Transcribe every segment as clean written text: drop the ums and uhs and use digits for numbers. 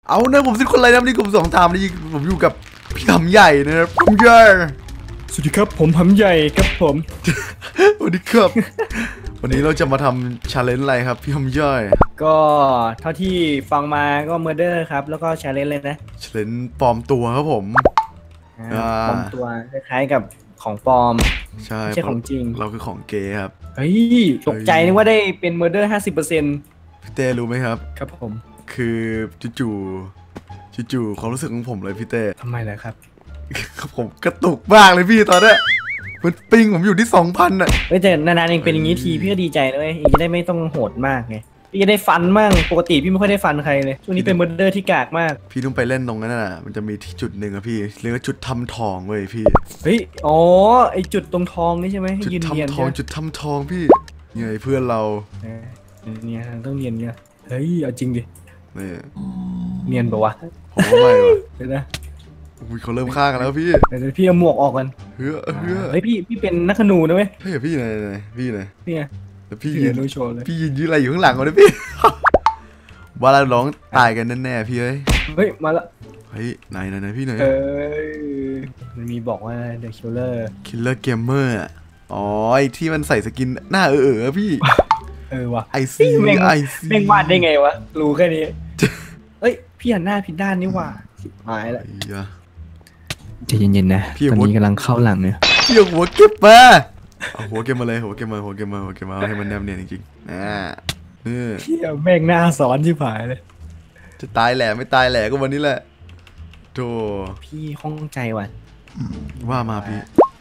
เอานะผมเป็นคนไรนะนี่ผม2 3นี่ผมอยู่กับพี่หำใหญ่นะครับผมใหญ่สวัสดีครับผมหำใหญ่ครับผมสวัสดีครับวันนี้เราจะมาทำชาเลนจ์อะไรครับพี่หำใหญ่ก็เท่าที่ฟังมาก็เมอร์เดอร์ครับแล้วก็ชาเลนจ์เลยนะชาเลนจ์ปลอมตัวครับผมปลอมตัวคล้ายๆกับของปลอมใช่ไม่ใช่ของจริงเราคือของเกย์ครับเฮ้ยตกใจนึกว่าได้เป็นเมอร์เดอร์50% พี่เต้รู้ไหมครับครับผมคือจู่ๆความรู้สึกของผมเลยพี่เต้ทำไมล่ะครับผมกระตุกมากเลยพี่ตอนนี้มันปิงผมอยู่ที่ 2,000อ่ะเฮ้ยแต่นานๆเองเป็นอย่างนี้ทีพี่ก็ดีใจเลยเองจะได้ไม่ต้องโหดมากไงพี่จะได้ฟันมั่งปกติพี่ไม่ค่อยได้ฟันใครเลยช่วงนี้เป็นเมอร์เดอร์ที่กากมากพี่ต้องไปเล่นตรงนั้นน่ะมันจะมีที่จุดหนึ่งอะพี่เรียกว่าจุดทำทองเว้ยพี่เฮ้ยอ๋อไอจุดตรงทองนี่ใช่ไหมให้ยืนเนียนจุดทำทองพี่ไงเพื่อนเราเนี่ยต้องเนียนเนี่ยเฮ้ยเอาจริงดินี่เนียนปะวะผมว่าไม่วะเดี๋ยวนะเขาเริ่มฆ่ากันแล้วพี่เดี๋ยวพี่เอาหมวกออกกันเฮ้ยพี่เป็นนักขนูนะเว้ยใช่เหรอพี่ไหนพี่ไหนนี่ไงแล้วพี่ยืนโชว์เลยพี่ยืนอะไรอยู่ข้างหลังวะเนี่ยพี่ว่าเราร้องตายกันแน่ๆพี่เฮ้ยมาละเฮ้ยไหนพี่ไหนมันมีบอกว่า The Killer Gamer อ๋อไอที่มันใส่สกินหน้าพี่วะไอซีแม่งวาดได้ไงวะรู้แค่นี้เฮ้ยพี่หันหน้าผิดด้านนี่ว่าชิบหายแล้วใจเย็นๆนะตอนนี้กำลังเข้าหลังเนี่ยพี่หัวเก็บมาเอาหัวเก็บมาเลยหัวเก็บมาให้มันแนบเนียนจริงๆพี่แม่งหน้าสอนชิบหายเลยจะตายแหละไม่ตายแหละก็วันนี้แหละโธ่พี่ข้องใจว่ะว่ามาพี่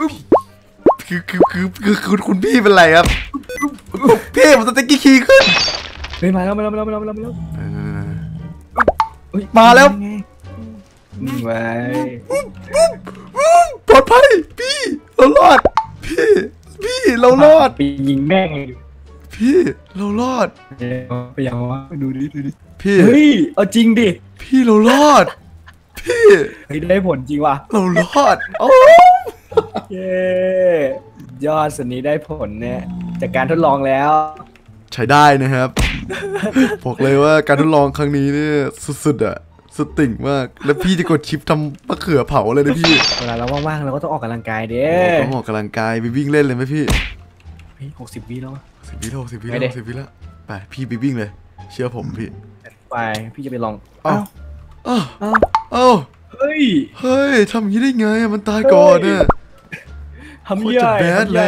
คือคุณพี่เป็นไรครับพี่มันจะกี้ขี้ขึ้นเฮ้ยมาแล้วมาแล้วนี่ไว้ปลอดภัยพี่เรารอดพี่เรารอดไปยิงแม่งพี่เรารอดไปยังวะดูดิพี่เฮ้ยเอาจริงดิพี่เรารอดพี่เฮ้ยได้ผลจริงว่ะเรารอดโอ้เย้ยอดสุดนี้ได้ผลเนี่ยจากการทดลองแล้วใช้ได้นะครับบอกเลยว่าการทดลองครั้งนี้เนี่ยสุดๆอะสุดติ่งมากแล้วพี่จะกดชิปทำมะเขือเผาเลยนะพี่เวลาเราว่างๆเราก็ต้องออกกำลังกายเด้ต้องออกกำลังกายไปวิ่งเล่นเลยไหมพี่เฮ้ย60 วิแล้ว 60 วิแล้วไปพี่ไปวิ่งเลยเชื่อผมพี่ไปพี่จะไปลองเฮ้ยทำอย่างนี้ได้ไงมันตายก่อนเนี่ยทำใหญ่จะแบดเลย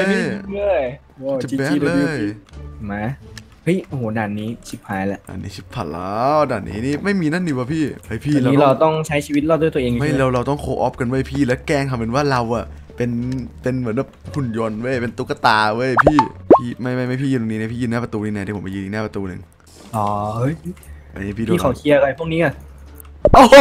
มาเฮ้ยโอ้โหด่านนี้ชิบหายแล้วด่านนี้ชิบผ่านแล้วด่านนี้นี่ไม่มีนั่นดีวะพี่เฮ้ยพี่เราต้องใช้ชีวิตรอดด้วยตัวเองไม่เราต้องโคออฟกันไว้พี่แล้วแกล้งทำเป็นว่าเราอะเป็นเหมือนแบบหุ่นยนต์เว้ยเป็นตุ๊กตาเว้ยพี่ไม่พี่ยืนตรงนี้นะพี่ยืนหน้าประตูนี่นะที่ผมไปยืนหน้าประตูหนึ่งอ๋อเฮ้ยอันนี้พี่เขาเคลียร์อะไรพวกนี้อ่ะโอ้โห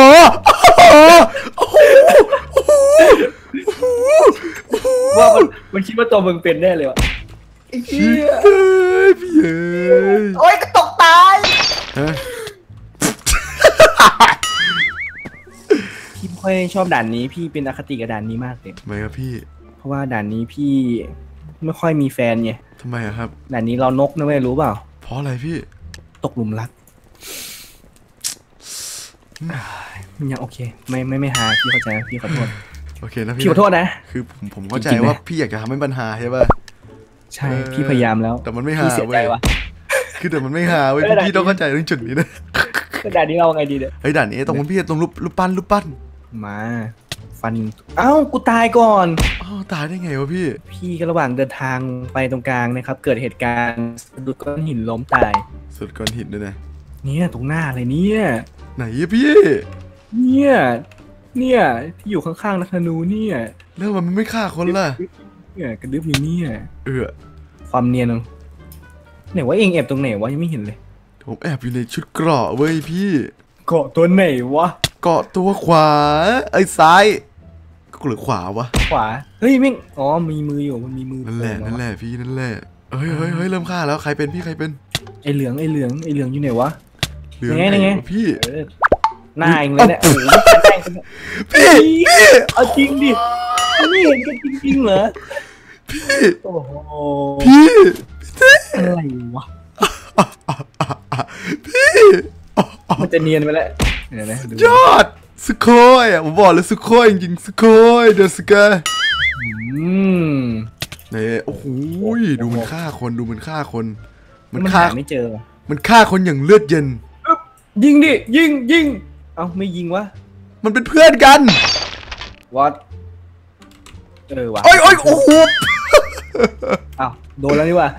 ว่ามันคิดว่าตัวมึงเป็นแน่เลยวะไอ้เหี้ยพี่โอ้ยก็ตกตายพี่ไม่ค่อยชอบด่านนี้พี่เป็นอคติกับด่านนี้มากเลยทำไมครับพี่เพราะว่าด่านนี้พี่ไม่ค่อยมีแฟนไงทำไมครับด่านนี้เรานกนะไม่รู้เปล่าเพราะอะไรพี่ตกหลุมรักยังโอเคไม่หาพี่เข้าใจพี่ขอโทษโอเคนะพี่ขอโทษนะคือผมเข้าใจว่าพี่อยากจะทำให้ปัญหาใช่ป่ะใช่พี่พยายามแล้วแต่มันไม่หาเว้ยคือแต่มันไม่หาเว้ยพี่ต้องเข้าใจเรื่องจุดนี้นะด่านนี้เราไงดีเนี่ยเฮ้ยด่านนี้ตรงพี่ตรงรูปปั้นมาฟันเอ้ากูตายก่อนตายได้ไงวะพี่ก็ระหว่างเดินทางไปตรงกลางนะครับเกิดเหตุการณ์สะดุดก้อนหินล้มตายสะดุดก้อนหินด้วยนะเนี่ยตรงหน้าเลยเนี่ยไหนพี่เนี่ยที่อยู่ข้างๆนักธนูเนี่ยแล้วมันไม่ฆ่าคนล่ะเนี่ยกระดึ๊บอยู่เนี่ยความเนียนไหนว่าเองแอบตรงไหนวะยังไม่เห็นเลยผมแอบอยู่ในชุดเกราะเว้ยพี่เกาะตัวไหนวะเกาะตัวขวาซ้ายก็หรือขวาวะขวาเฮ้ยมิ่งมีมืออยู่มันมีมือนั่นแหละพี่นั่นแหละเฮ้ยเริ่มฆ่าแล้วใครเป็นพี่ใครเป็นไอเหลืองอยู่ไหนวะไงพี่หน้าเองเลยเนี่ยโอ้โหพี่เอาจริงดิไม่เห็นกันจริงๆเหรอพี่โอ้โหพี่อะไรวะพี่มันจะเนียนไปแล้วเดี๋ยวนะดูยอดสุโคยอ่ะผมบอกเลยสุโคยจริงๆสุโคยเดอะสกา เนี่ยโอ้โหดูมันฆ่าคนดูมันฆ่าคนมันหาฆ่าไม่เจอมันฆ่าคนอย่างเลือดเย็นยิงดิยิงเอ้าไม่ยิงวะมันเป็นเพื่อนกันวัดวะโอ้ยโอ้โหอ้าวโดนแล้วนี่วะ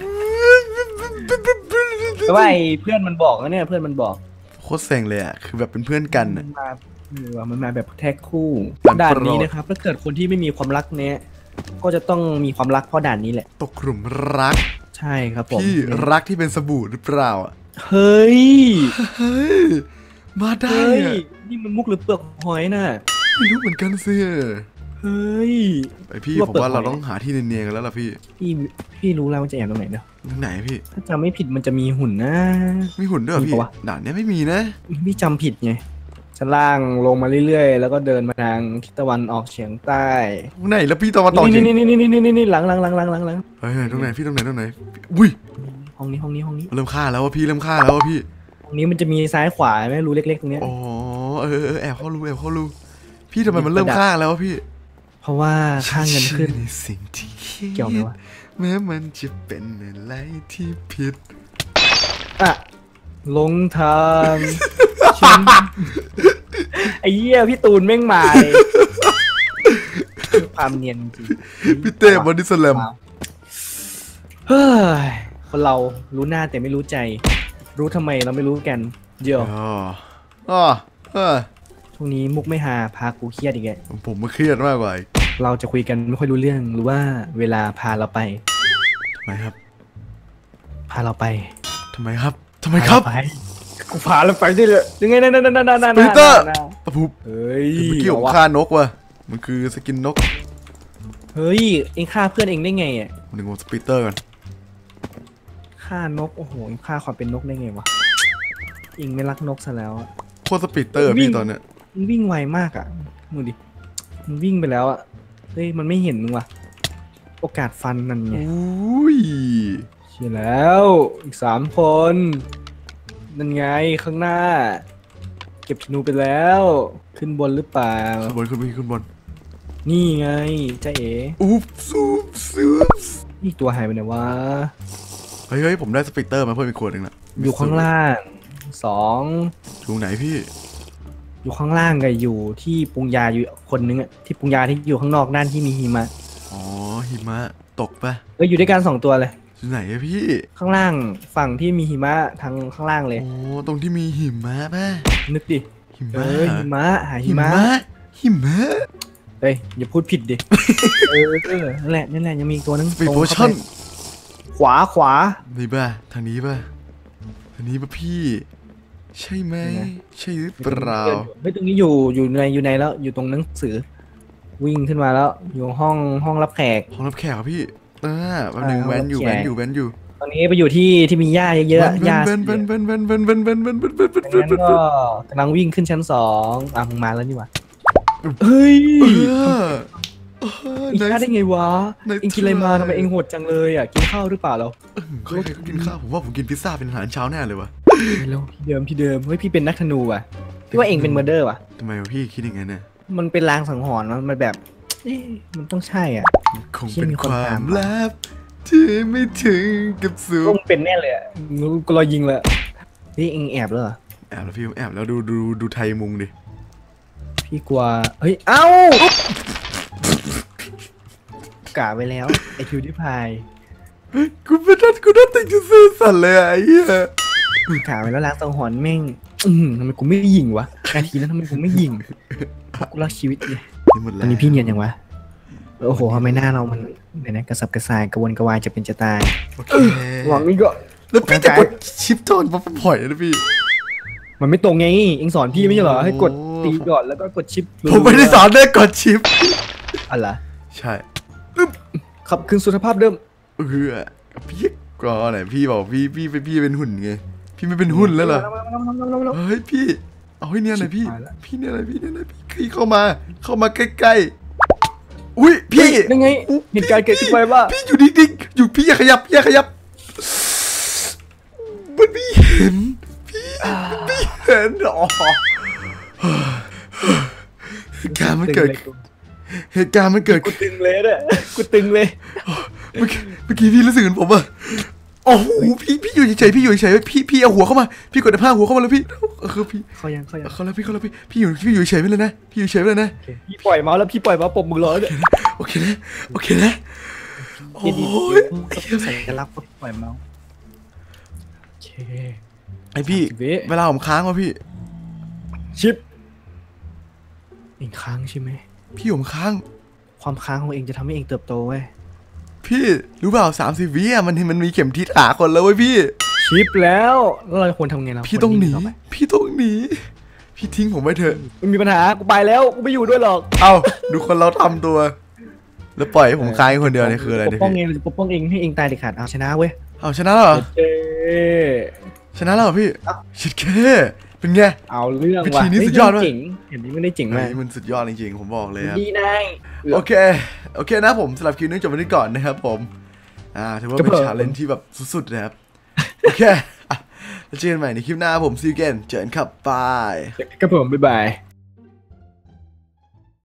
แต่ว่าไอ้เพื่อนมันบอกนะเนี่ยเพื่อนมันบอกโคตรเซ็งเลยอ่ะคือแบบเป็นเพื่อนกันอ่ะมันมาแบบแท็กคู่ด่านด่านโปรดนี้นะครับถ้าเกิดคนที่ไม่มีความรักเนี้ยก็จะต้องมีความรักเพราะด่านนี้แหละตกหลุมรักใช่ครับผมพี่รักที่เป็นสบู่หรือเปล่าอ่ะเฮ้ยเฮ้ยมาได้เฮ้ยอ่ะนี่มันมุกหรือเปลือกหอยน่ะไม่รู้เหมือนกันสิเฮ้ยไอพี่ว่าผมเปิดว่าเราหอยต้องหาที่เนียนๆกันแล้วล่ะพี่พี่รู้แล้วมันจะแอบตรงไหนเนาะไหนพี่ถ้าจำไม่ผิดมันจะมีหุ่นนะมีหุ่นด้วยเหรอมีพี่ปะวะด่านเนี้ยไม่มีนะพี่จำผิดไงชั้นล่างลงมาเรื่อยๆ แล้วก็เดินมาทางทิศตะวันออกเฉียงใต้ไหนแล้วพี่ตอนมาต่อนี่จริงนี่หลังเฮ้ยตรงไหนพี่ตรงไหนอุ้ยห้องนี้เริ่มฆ่าแล้วว่ะพี่เริ่มฆ่าแล้วว่ะพี่ห้องนี้มันจะมีซ้ายขวาไหมรูเล็กๆตรงเนี้ยอ๋อแอบเข้ารูพี่ทำไมมันเริ่มฆ่าแล้ววะพี่เพราะว่าค่าเงินขึ้นในสิ่งที่คิดเกี่ยวไหมวะแม้มันจะเป็นอะไรที่ผิดอ่ะลงทางฉันไอ้เหี้ยพี่ตูนแม่งมาเลยความเนียนจริงพี่เต้บอดี้สแลมเฮ้ยคนเรารู้หน้าแต่ไม่รู้ใจ รู้ทำไมเราไม่รู้กันเดี๋ยวอ๋อช่วงนี้มุกไม่หาพากูเครียดอีกแกผมมาเครียดมากกว่าอีกเราจะคุยกันไม่ค่อยรู้เรื่องหรือว่าเวลาพาเราไปทำไมครับพาเราไปทำไมครับทำไมครับพาเราไปกูพาเราไปได้เลยยังไงนั่นปีเตอร์ตะพุบเฮ้ยเมื่อกี้ผมฆ่านกว่ะมันคือสกินนกเฮ้ยเอ็งฆ่าเพื่อนเอ็งได้ไงอ่ะหนึ่งของสปีเตอร์กันฆ่านกโอ้โหเอ็งฆ่าความเป็นนกได้ไงวะเอ็งไม่รักนกซะแล้วอะโคตรสปีเตอร์วิ่พี่งตอนเนี้ยมันวิ่งไวมากอ่ะมึงดิมันวิ่งไปแล้วอ่ะเฮ้ยมันไม่เห็นมึงว่ะโอกาสฟันนั่นไงอุ้ยเชียแล้วอีก3 คนนั่นไงข้างหน้า เก็บธนูไปแล้วขึ้นบนหรือเปล่าขึ้นบนนี่ไงจ้าเอ๋อุ๊บซูบซูบนี่ตัวหายไปไหนวะเฮ้ยผมได้สปีเตอร์มาเพิ่มอีกขวดหนึ่งละอยู่ข้างล่าง2 อยู่ไหนพี่อยู่ข้างล่างกับอยู่ที่ปรุงยาอยู่คนนึงอะที่ปรุงยาที่อยู่ข้างนอกด้านที่มีหิมะอ๋อหิมะตกปะอยู่ด้วยกัน2 ตัวเลยอยู่ไหนอะพี่ข้างล่างฝั่งที่มีหิมะทางข้างล่างเลยอ๋อตรงที่มีหิมะป่ะนึกดิหิเอมะอหิมะหาหิมะหิมะเฮ้ยอย่าพูดผิดดิ นั่นแหละยังมีอีกตัวนึงสปีดตรงโพเข้าชั่นไปขวานี่ป่ะทางนี้ป่ะพี่ ใช่ไหมใช่หรือเปล่าเฮ้ยตรงนี้อยู่ในแล้วอยู่ตรงหนังสือ วิ่งขึ้นมาแล้วอยู่ห้องรับแขกห้องรับแขกครับพี่แป๊บนึงแว้นอยู่ตอนนี้ไปอยู่ที่มีหญ้าเยอะๆหญ้าเบนงั้นก็กำลังวิ่งขึ้นชั้น2มึงมาแล้วนี่หว่าเฮ้ยอีกหน้าได้ไงวะเอ็งกินอะไรมาทำไมเอ็งโหดจังเลยอ่ะกินข้าวหรือเปล่าเราใครๆก็กินข้าวผมว่าผมกินพิซซ่าเป็นอาหารเช้าแน่เลยวะแล้วที่เดิมเฮ้ยพี่เป็นนักธนูอ่ะพี่ว่าเอ็งเป็นเมอร์เดอร์ว่ะทำไมวะพี่คิดอย่างนั้นเนี่ยมันเป็นลางสังหรณ์มันแบบมันต้องใช่อ่ะคงเป็นความลับที่ไม่ถึงกับสูต้งเป็นแน่เลยอ่ะกูรอยิงเลยนี่เอ็งแอบแล้วเหรอแอบแล้วพี่แอบแล้วดูไทยมุงดิพี่กลัวเฮ้ยเอ้า กะไว้แล้วไอคิวที่พายกูน่าติดจะซื้อสัตว์เลยไอ้เหี้ยกะไว้แล้วล้างสังหรณ์แม่งทำไมกูไม่ยิงวะนาทีนั้นทำไมกูไม่ยิงกูรักชีวิตเลยหมดตแล้อวนนี้พี่เนียนยังวะโอ้โหทำไมหน้าเรามันเนี่ยกระสับกระส่ายกระวนกระวายจะเป็นจะตายโอเคหวังนี่ก็แล้วพี่จะกดชิปโทนปั๊บผ่อยนะพี่มันไม่ตรงไงเอ็งสอนพี่ไม่ใช่เหรอให้กดตีก่อนแล้วก็กดชิปผมไม่ได้สอนได้กดชิปอะไรใช่ขับคืนสุขภาพเดิมพี่ก็ไหนพี่บอกพี่เป็นหุ่นไงพี่ไม่เป็นหุ่นแล้วเหรอเฮ้ยพี่เอาให้เนี่ยหน่อยพี่เนี่ยหน่อยพี่เข้ามาใกล้ๆอุ้ยพี่ยังไงเหตุการณ์เกิดขึ้นไปว่าพี่อยู่นิ่งๆอยู่พี่อย่าขยับมันไม่เห็นพี่ไม่เห็นอ๋อเหตุการณ์มันเกิดกูตึงเลยเนี่ยกูตึงเลยเมื่อกี้พี่รู้สึกเหมือนผมอะโอ้โหพี่อยู่เฉยพี่พี่เอาหัวเข้ามาพี่กดผ้าหัวเข้ามาแล้วพี่คือพี่เขาแล้วพี่อยู่เฉยไปเลยนะพี่อยู่เฉยไปเลยนะพี่ปล่อยเมาส์แล้วพี่ปล่อยเมาส์ปมมือร้อนเลยโอเคนะโอ้ยสัญลักษณ์ปล่อยเมาส์โอเคไอพี่เวลาผมค้างวะพี่ชิปเองค้างใช่ไหมพี่ผมค้างความค้างของเองจะทำให้เองเติบโตเว้ยพี่รู้เปล่า30 วิอะมันมีเข็มทิศหาคนแล้วเว้ยพี่ชิปแล้วเราควรทำไงเราพี่ต้องหนีพี่ทิ้งผมไว้เถอะมันมีปัญหากูไปแล้วกูไม่อยู่ด้วยหรอกเอ้าดูคนเราทำตัวแล้วปล่อยให้ผมค้างคนเดียวนี่คืออะไรเนี่ยปกป้องเองปกป้องเองให้เองตายเด็ดขาดเอาชนะเว้ยเอาชนะแล้วเหรอชนะแล้วเหรอพี่ชิดแค่เป็นไงเอาเรื่องว่ะทีนี้สุดยอดเลยเห็นนี้ไม่ได้เจ๋งมากมันสุดยอดจริงๆผมบอกเลยครับดีนายโอเคนะผมสำหรับคลิปนี้จบไปที่ก่อนนะครับผมถือว่าเป็นชาเลนจ์ที่แบบสุดๆนะครับโอเคแล้วเจอกันใหม่ในคลิปหน้าผมซีเกนเจอกันครับบายครับผมบ๊ายบาย